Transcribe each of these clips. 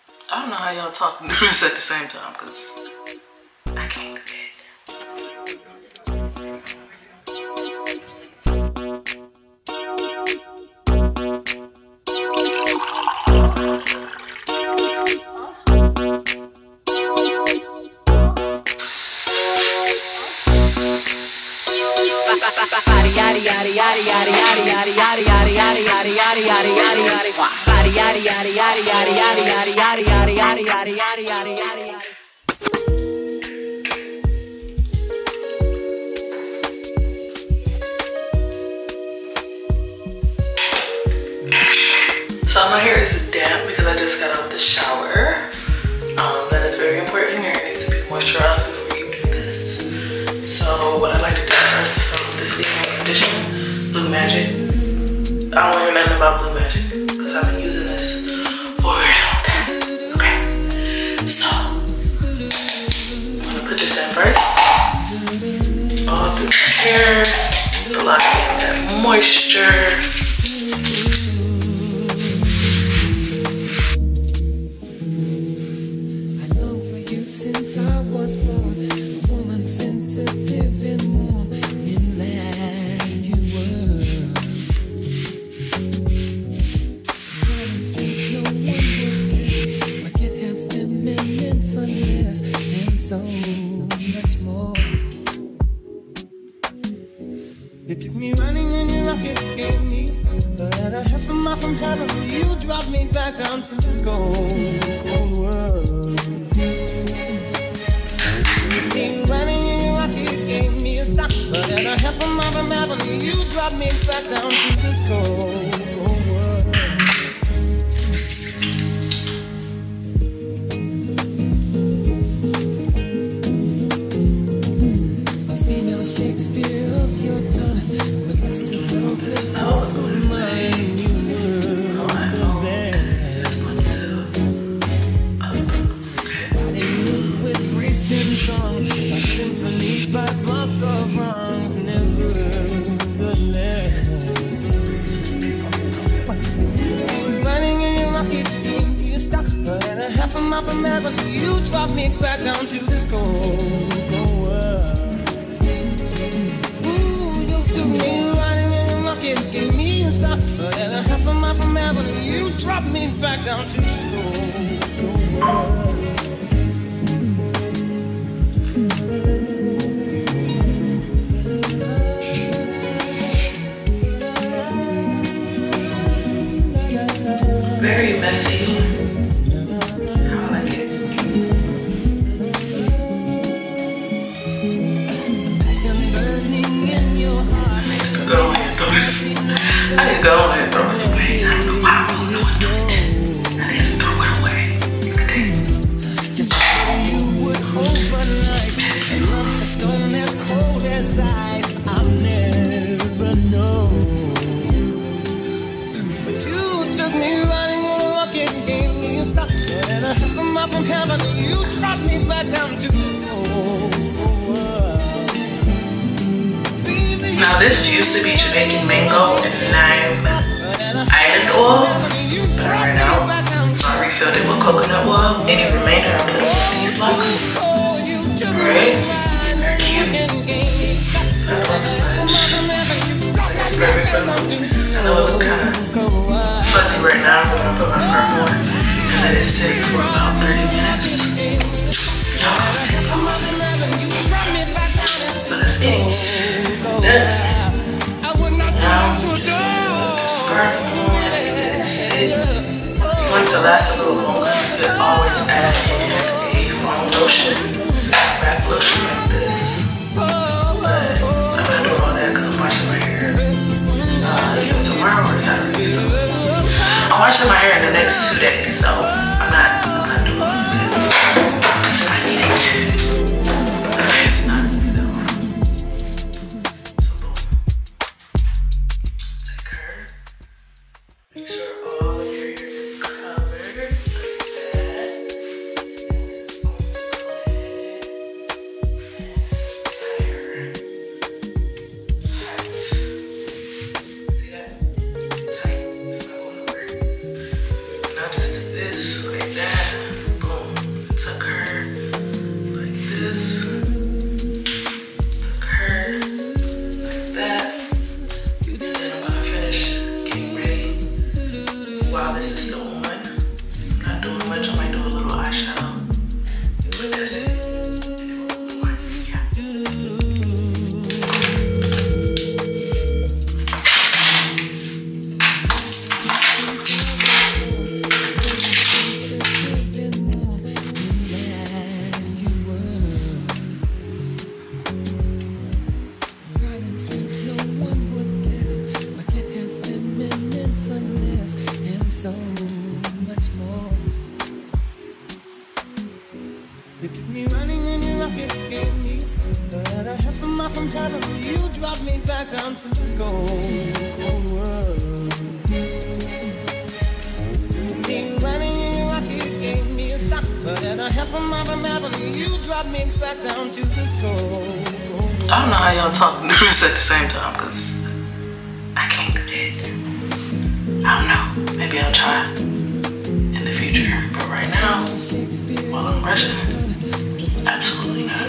I don't know how y'all talk and do this at the same time, because I can't do that. So my hair is damp because I just got out of the shower. That is very important. Your hair needs to be moisturized before you do this. So what I like to do first is start with this evening conditioner, Blue Magic. I don't want to hear nothing about Blue Magic because I've been using this for a very long time. Okay, so I'm gonna put this in first, all through my hair, to lock in that moisture. You took me running in your rocket, gave me but at a half a mile from heaven, you dropped me back down to this cold world. You took me running in your rocket, gave me a stop, but at a half a mile from heaven, you dropped me back down to this cold world. A female Shakespeare of your time. From heaven, you dropped me back down to this cold world. Ooh, you took me running in a rocket, gave me a stop, but at a half a mile from heaven, you dropped me back down to this cold world. Very messy. I didn't go ahead and throw this away. I don't know why I don't know what to do it. I didn't throw it away. Look at that. Just you would overnight. A stone as cold as ice. I'll never know. But you took me running on a rocket, gave me a stop. And a half a mile from heaven, you dropped me back down to the cold world. Now this used to be Jamaican mango and lime island oil, but I ran out, so I refilled it with coconut oil. Any remainder I put in these locks. Alright, they're cute. Not too much. It's perfect for me. I know it look kind of fuzzy right now, but I'm gonna put my scarf on and let it sit for about 30 minutes. Y'all gonna see, y'all gonna see. So that's it. Done. Now I'm just gonna put the scarf on and let it sit. If you want it to last a little longer, you could always add in a foam lotion, wrap lotion like this. But I'm not doing all that because I'm washing my hair either tomorrow or Saturday. So I'm washing my hair in the next 2 days, so I'm not doing all that. It's not needed. It's not needed though. So take her. Make sure all of your hair is covered like that. So let's go ahead and tie her tight. See that? Tight. It's not going nowhere. Now just do this. You keep me running in your rocket, gave me a start. But I have from off from heaven, you drop me back down to this cold world. Me running in your rocket, gave me a stop. But I have from off from heaven, you drop me back down to this cold. I don't know how y'all talk and do this at the same time, because I can't do that. I don't know. Maybe I'll try in the future. But right now, while I'm rushing, absolutely not.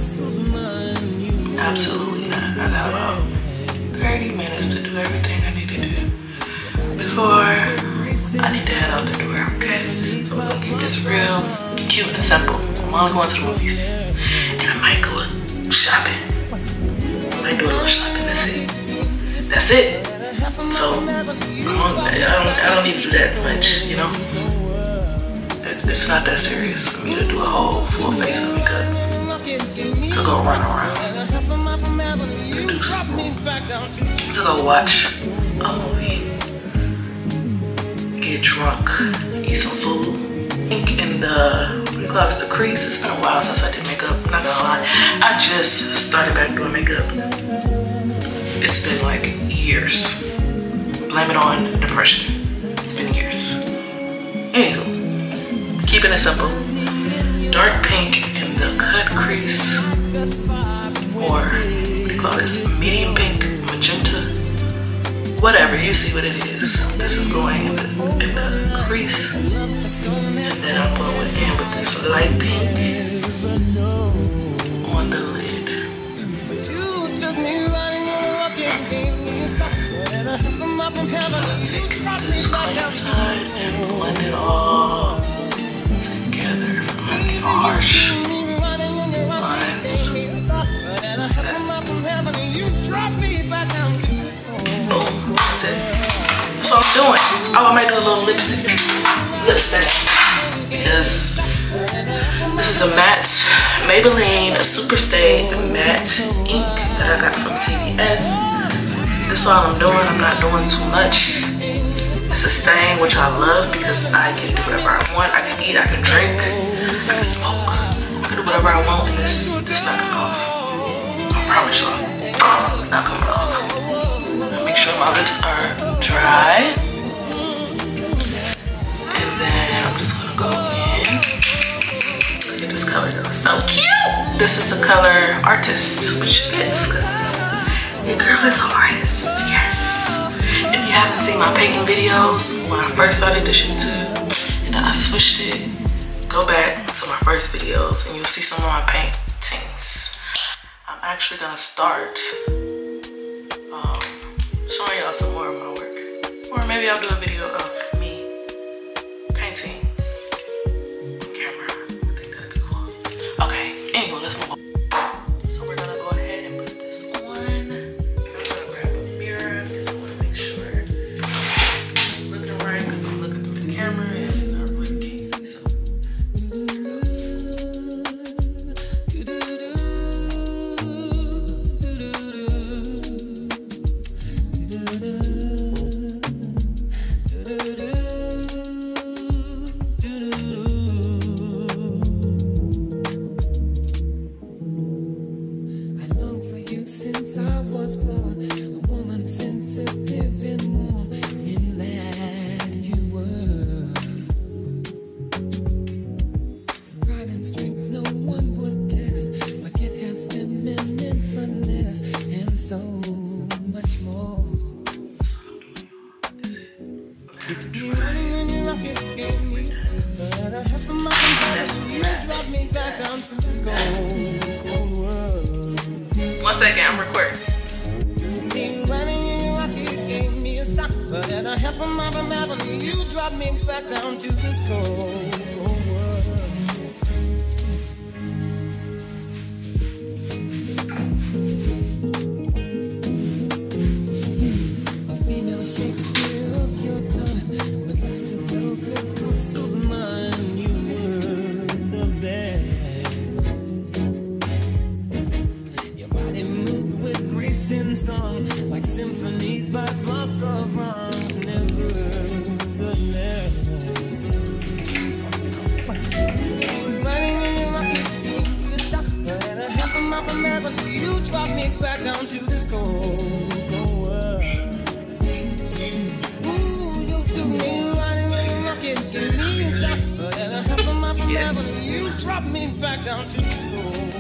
Absolutely not. I got about 30 minutes to do everything I need to do before I need to head out the door, okay? So we're gonna keep this real cute and simple. I'm only going to the movies. And I might go shopping. I might do a little shopping, that's it. That's it. So I don't need to do that much, you know? It's not that serious for me to do a whole full face of makeup to go run around, to go watch a movie, get drunk, eat some food. In the, what do you call this, the crease. It's been a while since I did makeup, not gonna lie. I just started back doing makeup. It's been like years. Blame it on depression. It's been years. Anywho, keeping it simple. Dark pink in the cut crease, or what do you call this? Medium pink, magenta, whatever. You see what it is. This is going in the crease, and then I'm going in with this light pink on the lid. I'm gonna take this clean side and blend it all together. So I'm gonna get harsh lines. Boom, that's it. That's all I'm doing. Oh, I might do a little lipstick. Because this is a matte Maybelline Superstay matte ink that I got from CVS. That's all I'm doing. I'm not doing too much. It's a stain, which I love because I can do whatever I want. I can eat, I can drink, I can smoke. I can do whatever I want, and this not coming off. I promise y'all, it's not coming off. Make sure my lips are dry. And then I'm just gonna go in. Look at this color, though. It's so cute. This is the color Artist, which fits because your girl is an artist, yes. If you haven't seen my painting videos, when I first started this YouTube, and then I switched it, go back to my first videos and you'll see some of my paintings. I'm actually gonna start showing y'all some more of my work. Or maybe I'll do a video of me painting on camera. I think that'd be cool. Okay, anyway, let's move on. So we're gonna go ahead and put this on. I'm gonna grab a mirror because I wanna make sure it's looking right because I'm looking through the camera and I really can't see something. One second, I'm recording. But at a half a mile from Avenue, you drop me back down to this cold world. A female Shakespeare of your time, with lips to blow the course of mine, you were the best. Your body moved with grace and song, like symphonies by Bob Ross. me back down to this cold world. Ooh, you took me running in a rocket, gave me a stop, but at a half a mile from heaven, you dropped me back down to this cold world.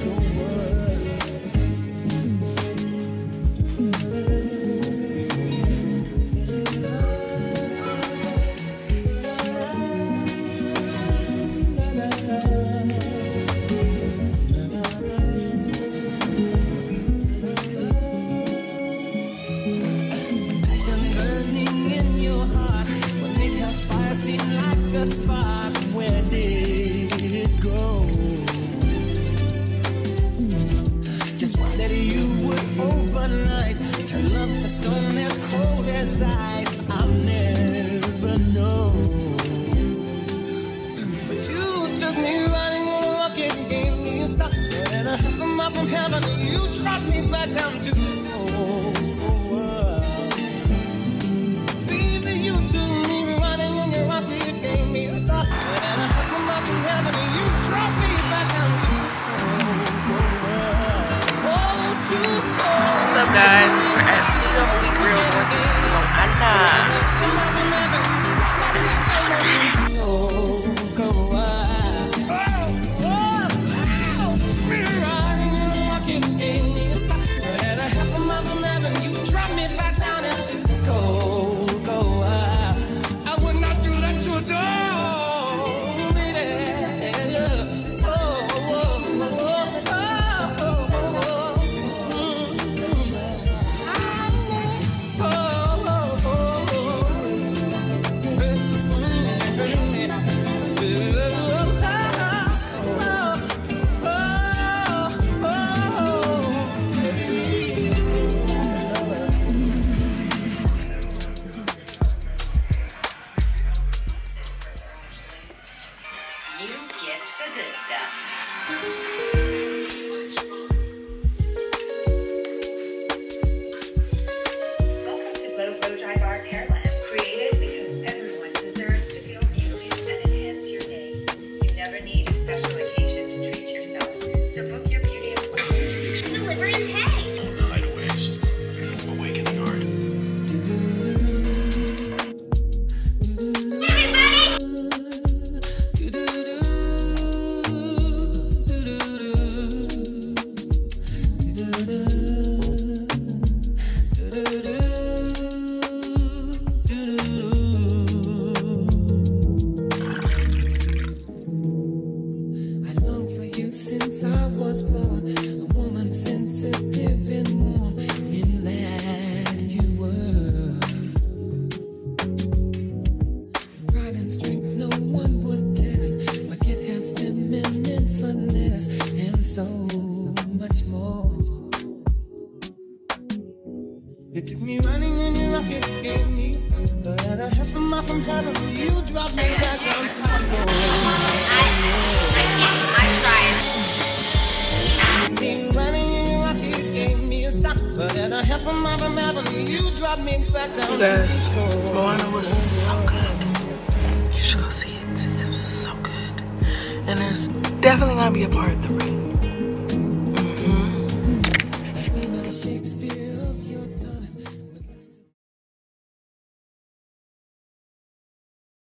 From heaven, you dropped me back down to the cold world. Baby, you do me running in your rocket, you gave me a thought. And I come up from heaven, you dropped me back down to the cold world. Oh, too cold. What's up, guys? We're at Studio Week Real going to see MOANA. You took me running in your rocket, gave me something, but at a half a mile from heaven, you dropped me back down to the floor. I tried. You running in your rocket, gave me a stop, but at a half a mile from heaven, you dropped me back down to the floor. MOANA was so good. You should go see it. It was so good. And there's definitely gonna be a part 3.